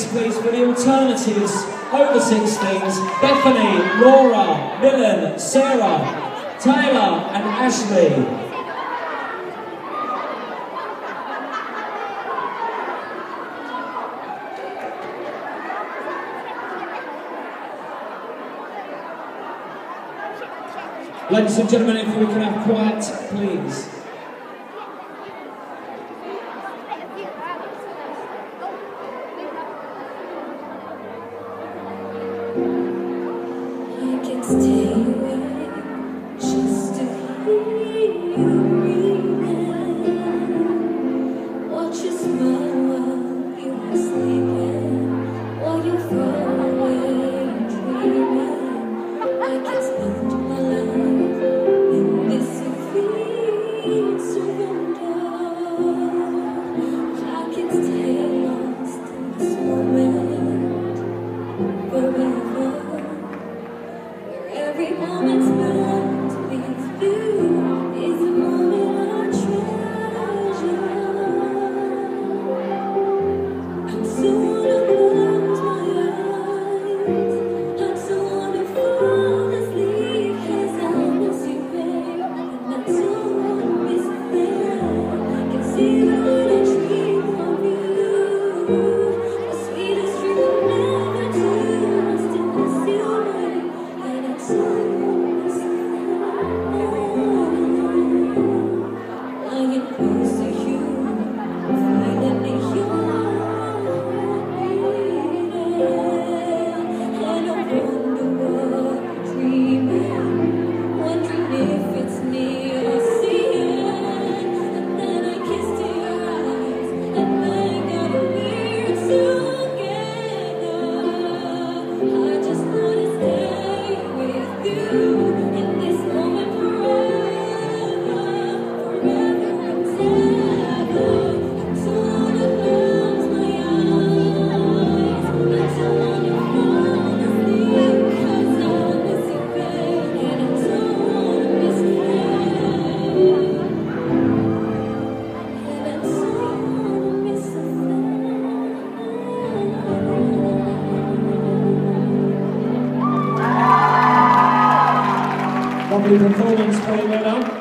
names, please, for the alternatives over 16s. Bethany, Laura, Millen, Sarah, Taylor and Ashley. Ladies and gentlemen, if we can have quiet, please. I can stay awake just to hear you breathing. Watch you smile while you're sleeping, while you're far away dreaming. I can spend my life in this sweet surrender. I can stay lost in this moment forever. Every moment's meant to be with you is a moment I treasure. I'm so wanna close my eyes. I'm so wanna fall asleep 'cause I miss you, babe. And I don't wanna miss a thing. Can see that I dream of you. The sweetest dream I'll never do. I still miss you, babe. And I don't wanna miss a thing. Lying close to you, feeling your heartbeat. And I wonder what you're dreaming, wondering if it's me you're seeing. And then I kissed your eyes, and I got weird together. I just wanna stay with you in this moment forever, forever and ever. I don't wanna close my eyes. I don't wanna fall asleep 'cause I miss you, babe. And I don't wanna miss a thing. And I don't wanna miss a thing. Lovely performance, Colin Miller.